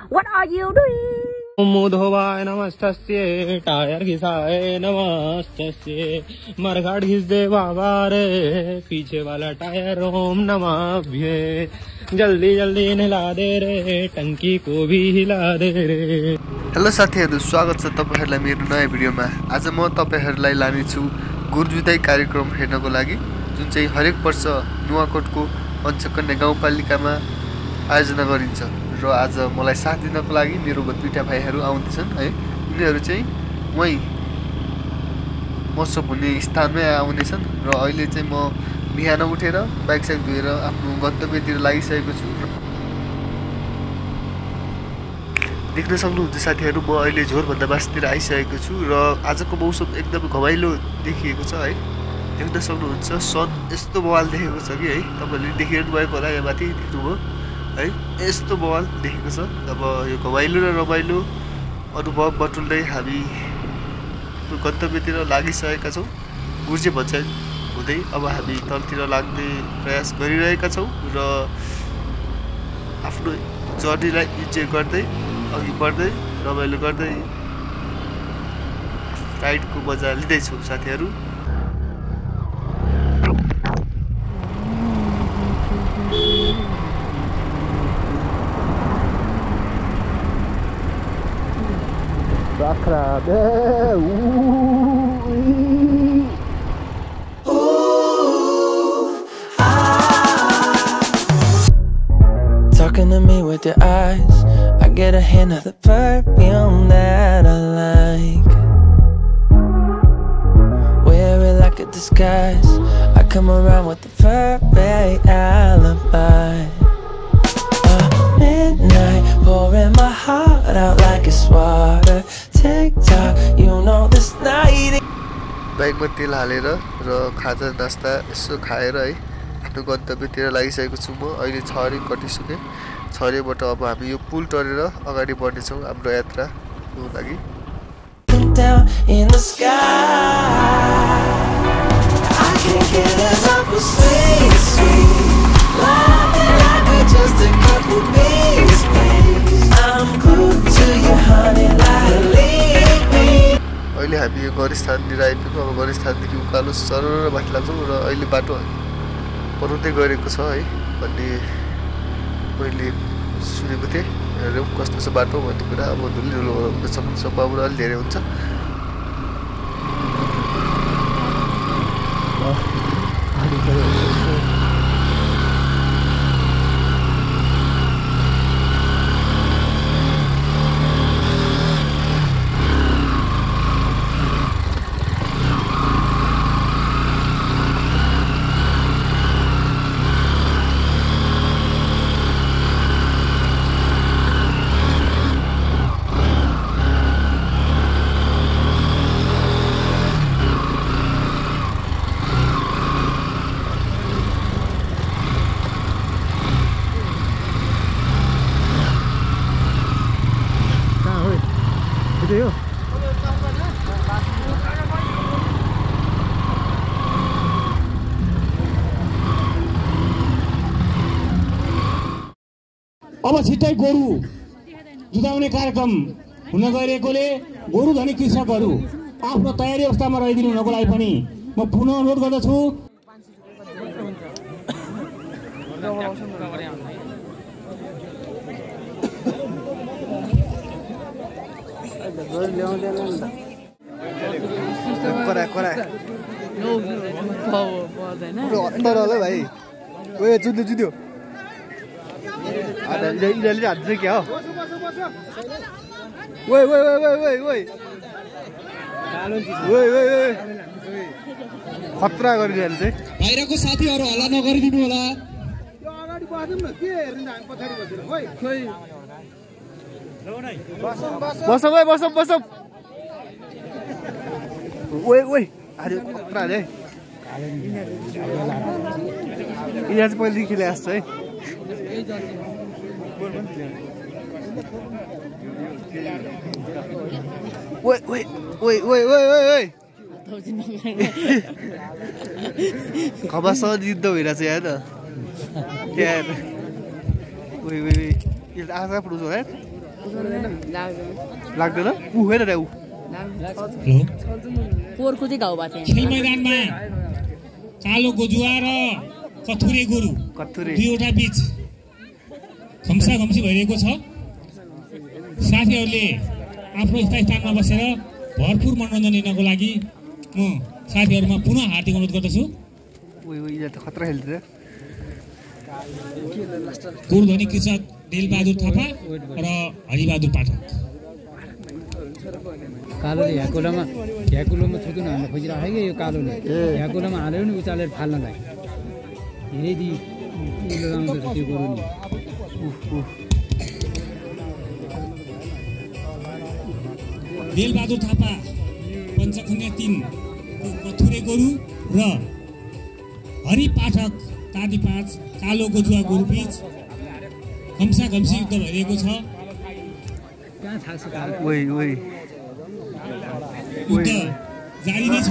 What are you doing? मुधोबाय नमस्तस्ये tyre घिसाए नमस्तस्ये मरघाट घिस दे बाबा रे पीछे वाला टायर ओम नमः जल्दी जल्दी हिला दे रे टंकी को भी हिला दे रे। हेलो साथीहरु, स्वागत छ तपाईहरुलाई मेरो नयाँ भिडियोमा। आज म तपाईहरुलाई लाने छु गुरजुदाई कार्यक्रम हेर्नको लागि, जुन चाहिँ हरेक वर्ष नुवाकोटको पञ्चकन्या गाउँपालिकामा आयोजना गरिन्छ। र आज मलाई साथ दिनको लागि मेरो दुईटा भाइहरु आउँदैछन् है। उनीहरु चाहिँ वही महोत्सव हुने स्थानमै आउनेछन् र अहिले चाहिँ म बिहान उठेर बाइक साइक धोएर आफ्नो गन्तव्यतिर लागिसकेको छु। देख्न सक्नुहुन्छ साथीहरु, म अहिले झोरभन्दा मास्तिर आइसकेको छु र आजको मौसम एकदम घमाइलो देखिएको छ है। देख्न सक्नुहुन्छ सन यस्तो बवाल देखेको छ कि है, तपाईले देखिरहनु भएको होला, यहाँ माथि देख्नुभयो है, यस्तो बवाल देखेको छ। अब यो घमाइलो र रमाइलो अनुभव बटुल्दै हामी गन्तव्यतिर लागिसकेका छौँ। गुर्जे भन्छ हुँदै अब हामी तलतिर लाग्ने प्रयास गरिरहेका छौँ र आफ्नो जर्नीलाई इन्जोय गर्दै अघि बढ्दै रमाइलो गर्दै राइडको मजा लिँदैछौँ साथीहरु। Talking to me with your eyes, I get a hint of the perfume that I like. Wear it like a disguise, I come around with the perfect alibi. Midnight, pouring my heart out like it's water. TikTok, you know this night. बाइकमा तेल हालेर र खाजा नास्ता यसो खाएर है आफ्नो गन्तव्यतिर लागिसकेको छु म। अहिले छहरी कटिसके, छहरीबाट अब हामी यो पुल टरेर अगाडि बढ्नेछौँ हाम्रो यात्राको लागि। Down in the sky, I can't get enough of sweet, sweet love, like we're just a couple babies. I'm glued to you, honey, like leave me. अहिले हामी यो गणेशस्थानतिर आइपुग्यौँ। अब गणेशस्थानदेखि उकालो सरर माथि लाग्छौँ र अहिले बाटो बनाउँदै गरेको छ है भन्ने मैले सुनेको थिएँ। हेरौँ कस्तो छ बाटो भन्ने कुरा। अब धुलो हुन सक्ने सम्भावना अलि धेरै हुन्छ। अब छिट्टै गोरु जुधाउने कार्यक्रम हुन गइरहेकोले गोरु धनी कृषकहरू आफ्नो तयारी अवस्थामा रहिदिनु हुनको लागि पनि म पुनः अनुरोध गर्दछु। भाइ जुत्यो इधर हाथ से क्या हो? ओए ओए ओए ओए ओए ओए ओए ओए ओए खतरा गरिदिनु चाहिँ बाहिरको साथीहरु हल्ला नगरिदिनु होला। यो अगाडि बस्दिम न, के हेर्नु हामी पछाडी बसेर खोइ खोइ बसौँ ओए बसौँ बसौँ। ओए ओए अरे खतरा है यिनीहरू चाहिँ पहिलेदेखि ल्याएको छ है। ओए ओए ओए ओए ओए ओए खबासँग युद्ध भइरहेछ यहाँ त यार। ओए ओए ओए यो आशा पुरुष हो यार। लाग्दैन ऊ होइन र ऊ पोहोरको चाहिँ घाउ भएको खेल मैदानमा कालो गोजुवा र कथुरे गोरु दुईवटा बीच खम्सा खम्सी भइरहेको छ। साथीहरूले आफ्नो स्थानमा बसेर भरपूर मनोरञ्जन लिनको लागि म साथीहरूमा पुनः हार्दिक अनुरोध गर्दछु। खतरा खेल्छ गुरुधनी कृषक डेलबहादुर थापा र हरिबहादुर पाठक। कालोले ह्याकुलोमा थुकिन हाल्न खोजिरहेको कि यो कालोले ह्याकुलोमा हाल्यो नि उचालेर फाल्नलाई हेरिदिई लगाउँदछ त्यो गोरु नि। डेलबहादुर थापा पञ्चकन्या 3 कथुरे गोरु र हरि पाठक तादी 5 कालो गोजुवा गोरु बीच खम्सा खम्सी युद्ध भइरहेको छ। युद्ध जारी नै छ।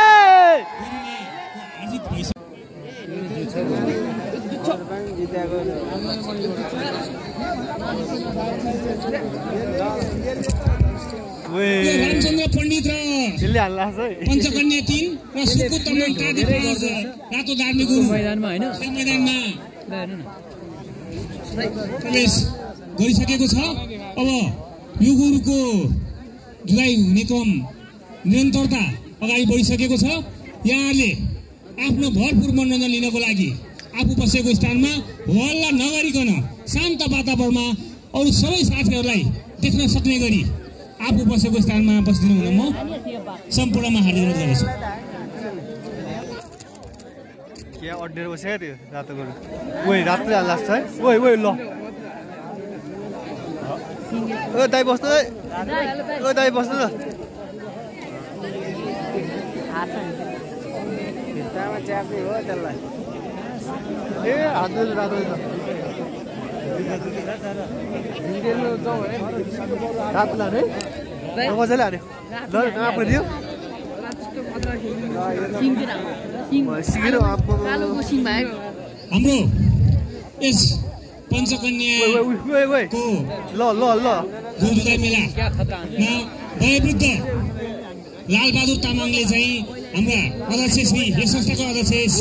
रामचन्द्र पण्डित र पञ्चकन्या 3 र सुकु तमन तादी 5 रातो दार्मी गोरु मैदानमा हैन खेल मैदानमा प्रवेश गरिसकेको छ। अब यो गोरुको जुधाइ हुने क्रम निरन्तरता अगाडि बढिसकेको छ। यहाँहरूले आफ्नो भरपूर मनोरञ्जन लिनको लागि आफू बसेको स्थानमा हल्ला नगरिकन शान्त वातावरणमा अरू सबै साथीहरूलाई देख्न सक्ने गरी आफू बसेको स्थानमा बसिदिनु हुन म सम्पूर्णमा हार्दिक अनुरोध गर्दछु। के अड्डेर बसेको त्यो रातो गोरु रातो लाग्छ है ल ओ दाइ बस्नु है ओ दाइ बस्नु ल ए हात रातो रातो लाने मजाले हान्यो ल आफू दियो हाम्रो यस पञ्चकन्याको ल गोरुजुधाइ मेलामा वयोवृद्ध लालबहादुर तामाङले चाहिँ हाम्रा अध्यक्ष श्री यस संस्थाको अध्यक्ष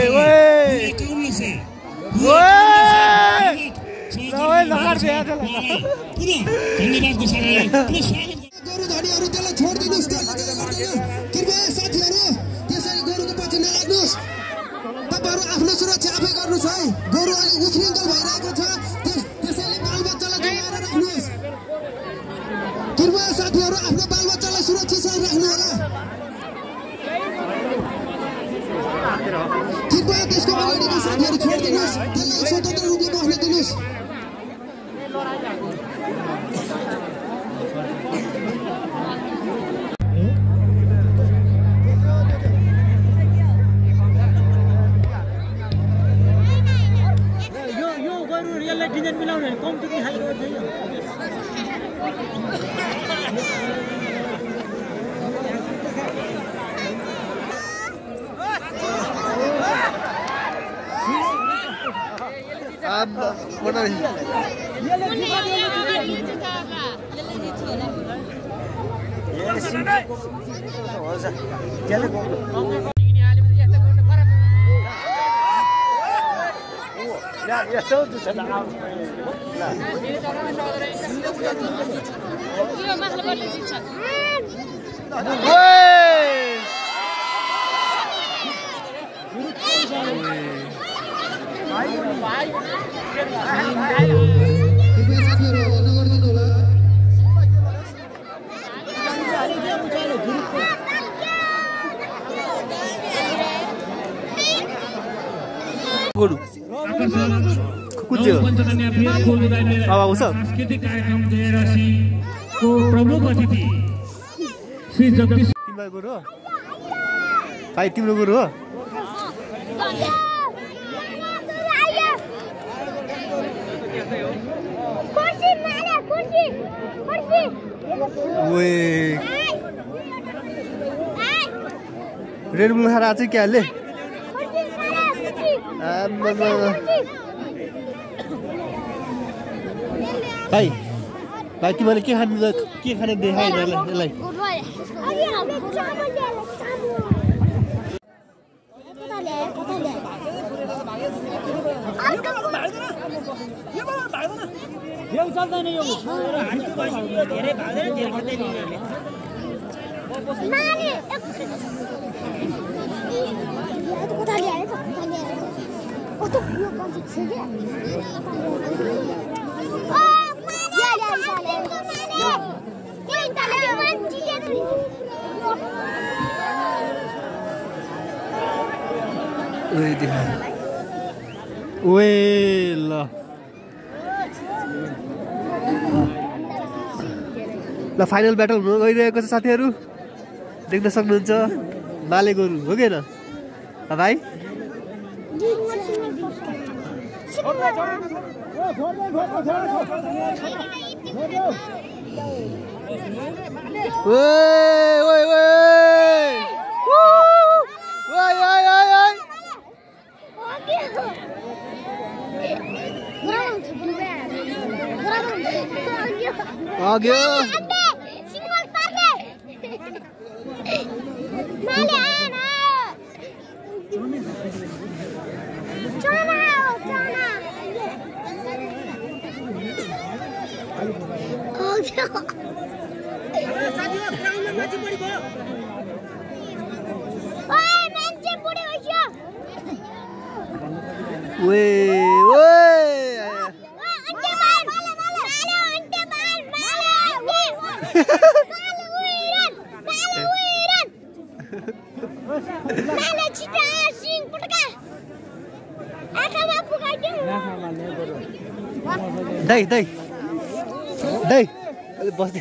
धन्यवाद घोषणा गोरुधनीहरू त्यसलाई छोडिदिनुहोस्, कृपया साथीहरू त्यसरी गोरुको पछि नलाग्नुहोस्। तपाईँहरू आफ्नो सुरक्षा आफै गर्नुहोस् है। गोरु अलि उछृङ्खल भइरहेको छ, त्यसैले बालबच्चालाई जोगाएर राख्नुहोस्। कृपया साथीहरू आफ्नो बालबच्चालाई सुरक्षित राख्नु होला। कृपया त्यसको अगाडिको साथीहरू छोडिदिनुहोस्, त्यसलाई स्वतन्त्र रूपले बस्न दिनुहोस्। सांस्कृतिक कार्यक्रम जयराशिको प्रमुख अतिथि श्री जगदीश गोरु भाइ तिम्रो गोरु हो रेड बुल खाएर आएको क्या ले भाइ भाइ तिमीले के खाने देखाएन यसलाई ल फाइनल ब्याटल हुन गइरहेको छ साथीहरू देख्न सक्नुहुन्छ माले गोरु हो कि होइन भाइ दाइ बस्दै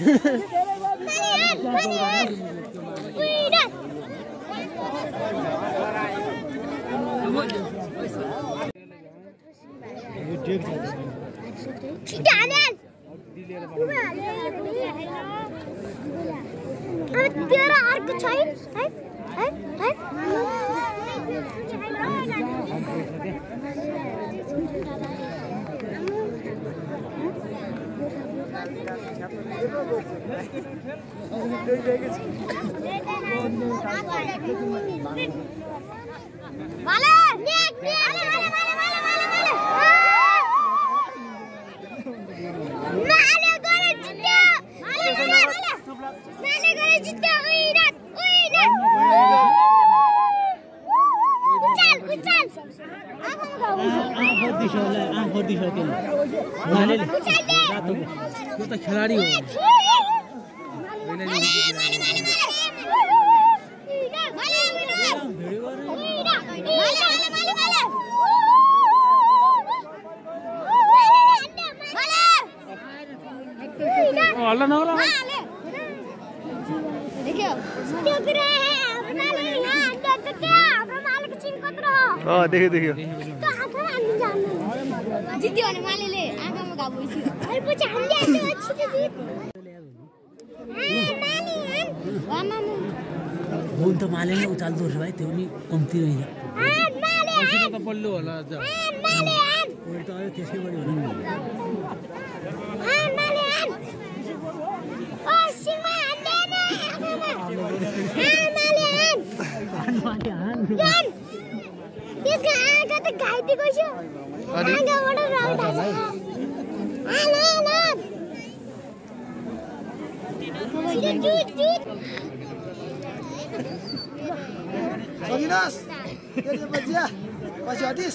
खिलाडी हो देखियो जित्यो भने मालेले आँखामा घाउ भइसक्यो अनि पछि हामीले छिटो जित हुन त माले नै उचाल्दो रहेछ भाइ त्यो नि कम्ती रहेछ माले त पल्लो होला अझ माले उल्टा आयो त्यसै गरी हुनु माले ओ सिमा हान्दैन माले त्यसको आँखा त घाइतेको छु आँखाबाट रौँ Adidas, jadi baca, baca hadis.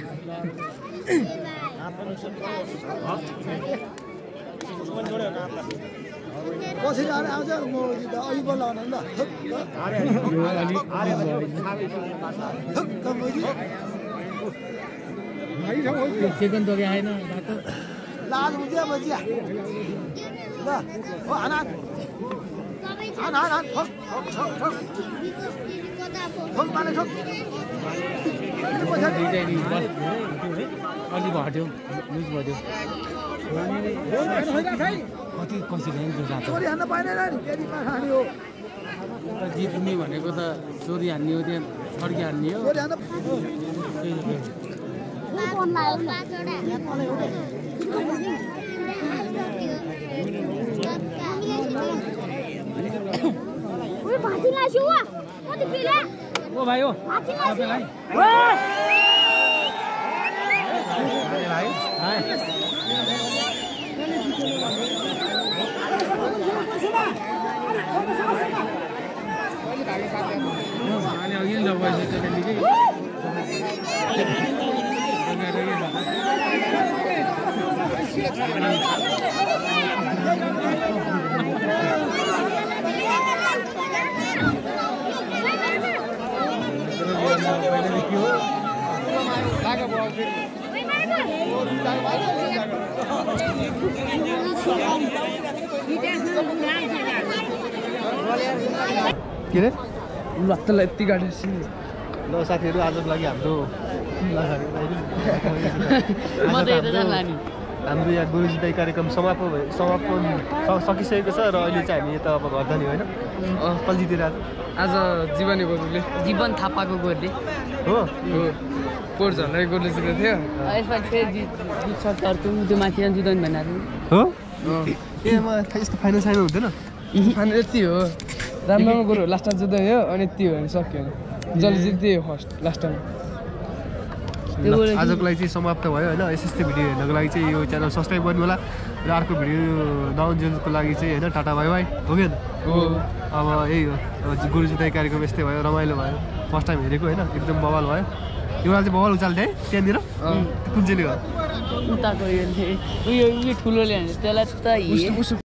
Kau sejarah aja mau kita ayu bola nanda. Kamu ini. Chicken तो क्या है ना लाल मुझे बजिया ला ओ अनाथ अनाथ ठोक ठोक ठोक ठोक माने ठोक अलि घट्यो लुज भयो कति कसरी चोरी हान्न पाएन नि फेरि खाने हो जित्ने भनेको त चोरी हान्ने हो त्यहाँ फर्की हान्ने हो चोरी हान्न Con này हाथीलाई सुवा कति पिला ओ भाइ हो हाथीलाई तपाईलाई अनि अघि ल पैसा चाहिँ निकै के रे लत्तलाई यति गाडेछ ल साथीहरू आजको लागि हाम्रो हाम्रो यहाँ गुरुजी दाई कार्यक्रम समापन सकिसकेको छ र अहिले चाहिँ हामी यता अब घर जाने होइन कल्जीतिर आज जीवनी गोरुले जीवन थापाको गोरुले हो पोहोर झन्डै गोरुले जितेको थियो यसमा फेरि त्यो माथि जित्दैन भनेर हो ए म यस्तो फाइनल साइनल हुँदैन फाइनल यति हो राम्रो गोरु लास्टमा जित्यो अनि यति हो भने सक्यो जसले जित्यो फर्स्ट लास्टमा आजको लागि चाहिँ समाप्त भयो होइन यस्तै भिडियो हेर्नको लागि चाहिँ यो च्यानल सब्सक्राइब गर्नु होला र अर्को भिडियो नआउन्जेलको लागि चाहिँ होइन टाटा बाई बाई हो कि हो अब यही हो अब गुरुजी दाई कार्यक्रम यस्तै भयो रमाइलो भयो फर्स्ट टाइम हेरेको होइन एकदम बवाल भयो एउटा चाहिँ बवाल उचाल्थ्यो है त्यहाँनिर कुन चाहिँले हो उताको उयो ठुलोले त्यसलाई त